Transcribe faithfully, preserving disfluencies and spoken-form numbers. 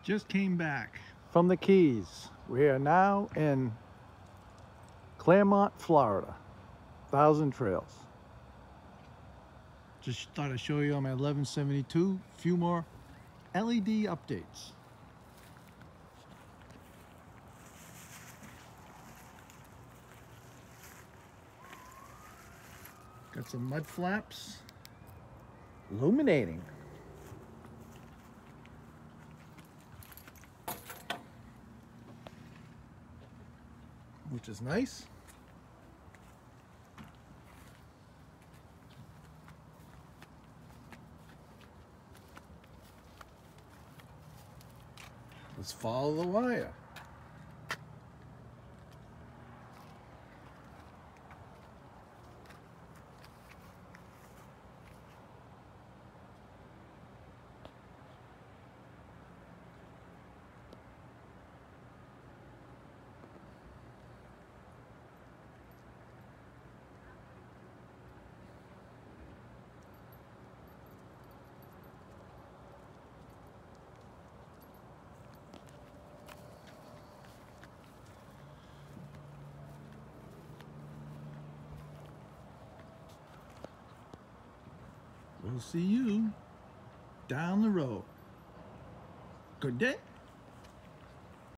Just came back from the Keys. We are now in Clermont, Florida. Thousand Trails. Just thought I'd show you on my eleven seventy-two. Few more L E D updates. Got some mud flaps. Illuminating. Which is nice. Let's follow the wire. We'll see you down the road. Good day.